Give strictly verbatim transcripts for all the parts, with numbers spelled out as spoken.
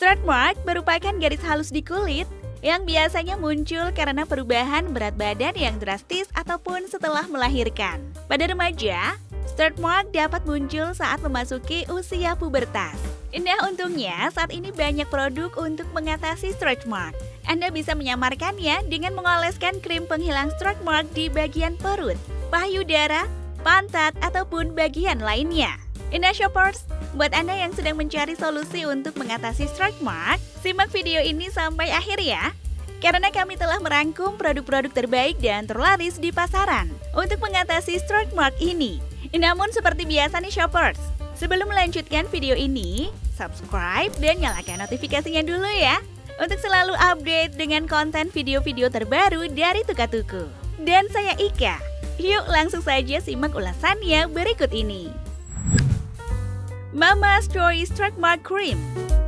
Stretch mark merupakan garis halus di kulit yang biasanya muncul karena perubahan berat badan yang drastis ataupun setelah melahirkan. Pada remaja, stretch mark dapat muncul saat memasuki usia pubertas. Nah, untungnya saat ini banyak produk untuk mengatasi stretch mark. Anda bisa menyamarkannya dengan mengoleskan krim penghilang stretch mark di bagian perut, payudara, pantat, ataupun bagian lainnya. Nah, shoppers, buat Anda yang sedang mencari solusi untuk mengatasi stretch mark, simak video ini sampai akhir ya. Karena kami telah merangkum produk-produk terbaik dan terlaris di pasaran untuk mengatasi stretch mark ini. Namun seperti biasa nih shoppers, sebelum melanjutkan video ini, subscribe dan nyalakan notifikasinya dulu ya, untuk selalu update dengan konten video-video terbaru dari Tuka-Tuku. Dan saya Ika, yuk langsung saja simak ulasannya berikut ini. Mama's Choice Stretch Mark Cream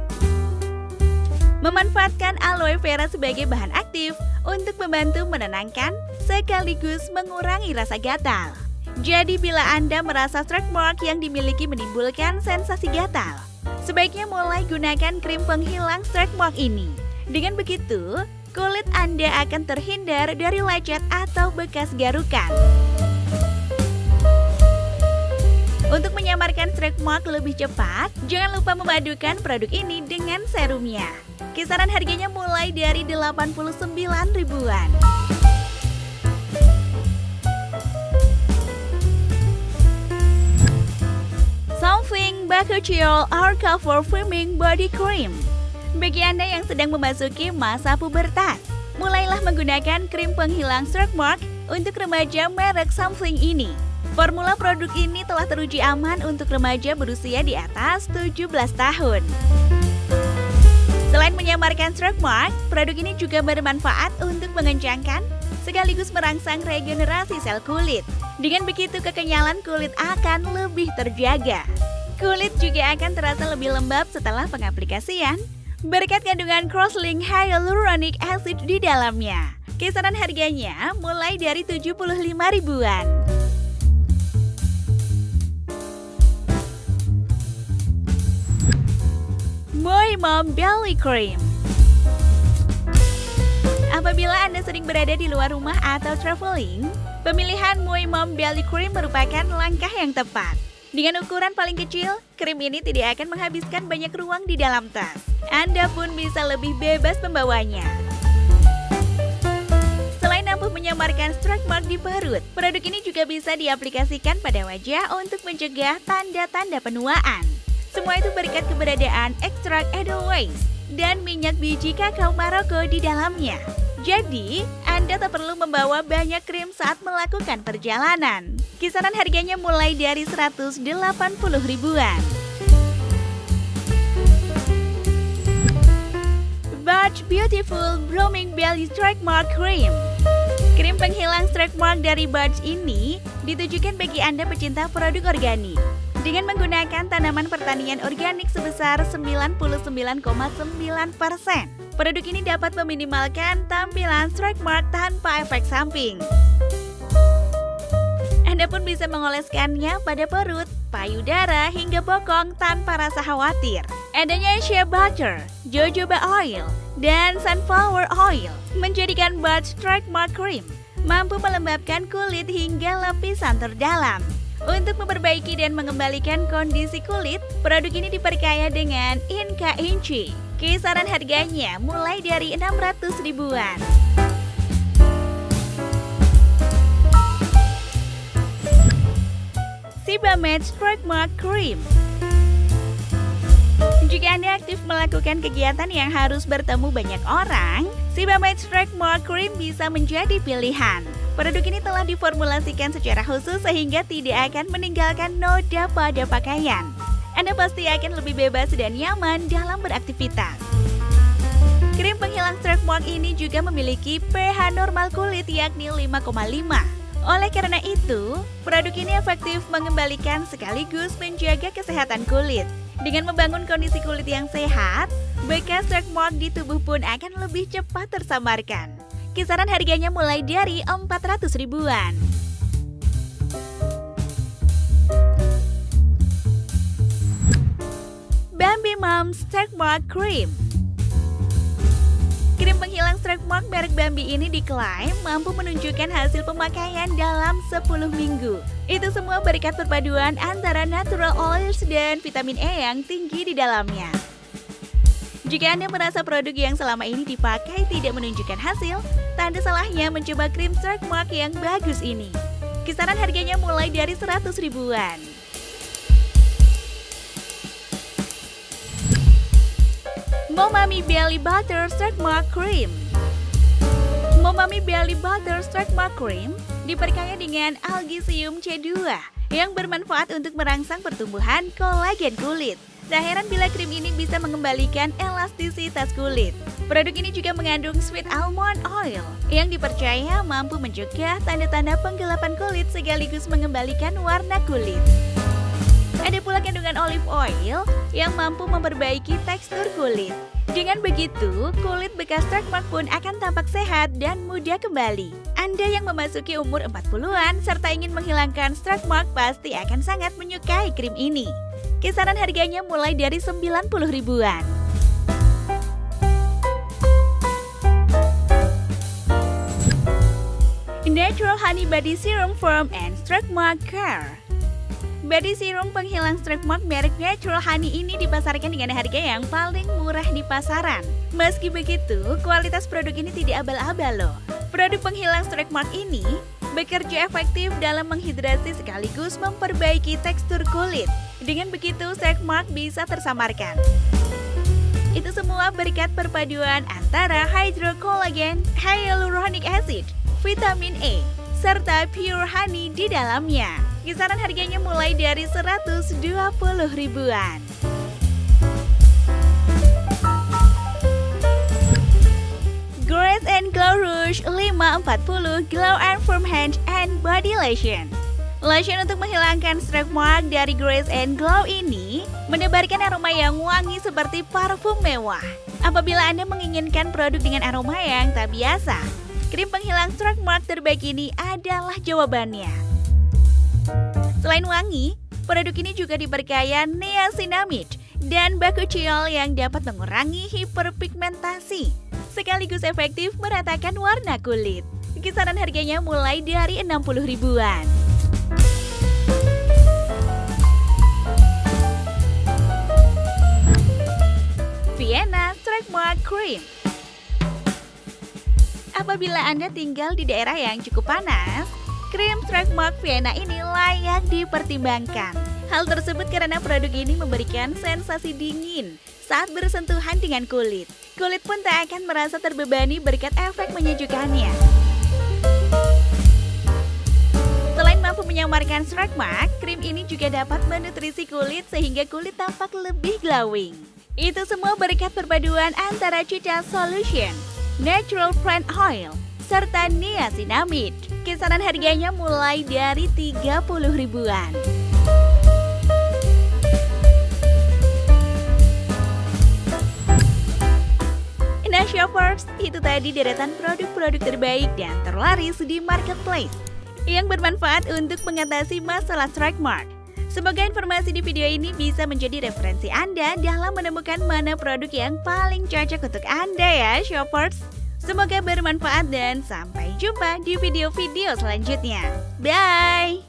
memanfaatkan aloe vera sebagai bahan aktif untuk membantu menenangkan sekaligus mengurangi rasa gatal. Jadi bila Anda merasa stretch mark yang dimiliki menimbulkan sensasi gatal, sebaiknya mulai gunakan krim penghilang stretch mark ini. Dengan begitu, kulit Anda akan terhindar dari lecet atau bekas garukan. Untuk menyamarkan stretch mark lebih cepat, jangan lupa memadukan produk ini dengan serumnya. Kisaran harganya mulai dari delapan puluh sembilan ribuan. Something Bakuchiol Arca for Firming Body Cream. Bagi Anda yang sedang memasuki masa pubertas, mulailah menggunakan krim penghilang stretch mark untuk remaja merek Something ini. Formula produk ini telah teruji aman untuk remaja berusia di atas tujuh belas tahun. Selain menyamarkan stretch mark, produk ini juga bermanfaat untuk mengencangkan sekaligus merangsang regenerasi sel kulit. Dengan begitu kekenyalan kulit akan lebih terjaga. Kulit juga akan terasa lebih lembab setelah pengaplikasian berkat kandungan cross-linked hyaluronic acid di dalamnya. Kisaran harganya mulai dari tujuh puluh lima ribuan. Moi Mom Belly Cream. Apabila Anda sering berada di luar rumah atau traveling, pemilihan Moi Mom Belly Cream merupakan langkah yang tepat. Dengan ukuran paling kecil, krim ini tidak akan menghabiskan banyak ruang di dalam tas. Anda pun bisa lebih bebas membawanya. Selain ampuh menyamarkan stretch mark di perut, produk ini juga bisa diaplikasikan pada wajah untuk mencegah tanda-tanda penuaan. Semua itu berkat keberadaan ekstrak edelweiss dan minyak biji kakao Maroko di dalamnya. Jadi, Anda tak perlu membawa banyak krim saat melakukan perjalanan. Kisaran harganya mulai dari seratus delapan puluh ribuan. Butch Beautiful Blooming Belly Stretch Mark Cream. Krim penghilang stretch mark dari Butch ini ditujukan bagi Anda pecinta produk organik. Dengan menggunakan tanaman pertanian organik sebesar sembilan puluh sembilan koma sembilan persen, produk ini dapat meminimalkan tampilan stretch mark tanpa efek samping. Anda pun bisa mengoleskannya pada perut, payudara, hingga bokong tanpa rasa khawatir. Adanya shea butter, jojoba oil, dan sunflower oil menjadikan Butch Stretch Mark Cream mampu melembabkan kulit hingga lapisan terdalam. Untuk memperbaiki dan mengembalikan kondisi kulit, produk ini diperkaya dengan Inca Inci. Kisaran harganya mulai dari enam ratus ribuan. Sebamed Stretch Mark Cream. Jika Anda aktif melakukan kegiatan yang harus bertemu banyak orang, Sebamed Stretch Mark Cream bisa menjadi pilihan. Produk ini telah diformulasikan secara khusus sehingga tidak akan meninggalkan noda pada pakaian. Anda pasti akan lebih bebas dan nyaman dalam beraktivitas. Krim penghilang stretch mark ini juga memiliki pH normal kulit yakni lima koma lima. Oleh karena itu, produk ini efektif mengembalikan sekaligus menjaga kesehatan kulit. Dengan membangun kondisi kulit yang sehat, bekas stretch mark di tubuh pun akan lebih cepat tersamarkan. Kisaran harganya mulai dari empat ratus ribuan. Bambi Mom Stretch Mark Cream. Krim penghilang stretch mark merek Bambi ini diklaim mampu menunjukkan hasil pemakaian dalam sepuluh minggu. Itu semua berkat perpaduan antara natural oils dan vitamin E yang tinggi di dalamnya. Jika Anda merasa produk yang selama ini dipakai tidak menunjukkan hasil, tak ada salahnya mencoba krim stretch mark yang bagus ini. Kisaran harganya mulai dari seratus ribuan. Momami Belly Butter Stretch Mark Cream. Momami Belly Butter Stretch Mark Cream diperkaya dengan algisium C dua yang bermanfaat untuk merangsang pertumbuhan kolagen kulit. Tak heran bila krim ini bisa mengembalikan elastisitas kulit. Produk ini juga mengandung sweet almond oil yang dipercaya mampu mencegah tanda-tanda penggelapan kulit sekaligus mengembalikan warna kulit. Ada pula kandungan olive oil yang mampu memperbaiki tekstur kulit. Dengan begitu, kulit bekas stretch mark pun akan tampak sehat dan mudah kembali. Anda yang memasuki umur empat puluhan serta ingin menghilangkan stretch mark pasti akan sangat menyukai krim ini. Kisaran harganya mulai dari sembilan puluh ribuan. Natural Honey Body Serum Foam and Stretch Mark Care. Body serum penghilang stretch mark merek Natural Honey ini dipasarkan dengan harga yang paling murah di pasaran. Meski begitu, kualitas produk ini tidak abal-abal loh. Produk penghilang stretch mark ini bekerja efektif dalam menghidrasi sekaligus memperbaiki tekstur kulit. Dengan begitu, stretch mark bisa tersamarkan. Itu semua berkat perpaduan antara hydrocollagen, hyaluronic acid, vitamin E, serta pure honey di dalamnya. Kisaran harganya mulai dari seratus dua puluh ribuan. Grace and Glow Rouge lima empat puluh Glow and Firm Hand and Body Lotion. Lotion untuk menghilangkan stretch mark dari Grace and Glow ini menebarkan aroma yang wangi seperti parfum mewah. Apabila Anda menginginkan produk dengan aroma yang tak biasa, krim penghilang stretch mark terbaik ini adalah jawabannya. Selain wangi, produk ini juga diperkaya niacinamide dan bakuchiol yang dapat mengurangi hiperpigmentasi, sekaligus efektif meratakan warna kulit. Kisaran harganya mulai dari enam puluh ribuan. Vienna Stretch Mark Cream. Apabila Anda tinggal di daerah yang cukup panas, krim stretch mark Vienna ini layak dipertimbangkan. Hal tersebut karena produk ini memberikan sensasi dingin saat bersentuhan dengan kulit. Kulit pun tak akan merasa terbebani berkat efek menyejukkannya. Selain mampu menyamarkan stretch mark, krim ini juga dapat menutrisi kulit sehingga kulit tampak lebih glowing. Itu semua berkat perpaduan antara Cica Solution, Natural Plant Oil, serta niacinamide. Kisaran harganya mulai dari tiga puluh ribuan. Nah shoppers, itu tadi deretan produk-produk terbaik dan terlaris di marketplace yang bermanfaat untuk mengatasi masalah stretch mark. Semoga informasi di video ini bisa menjadi referensi Anda dalam menemukan mana produk yang paling cocok untuk Anda ya shoppers. Semoga bermanfaat dan sampai jumpa di video-video selanjutnya. Bye!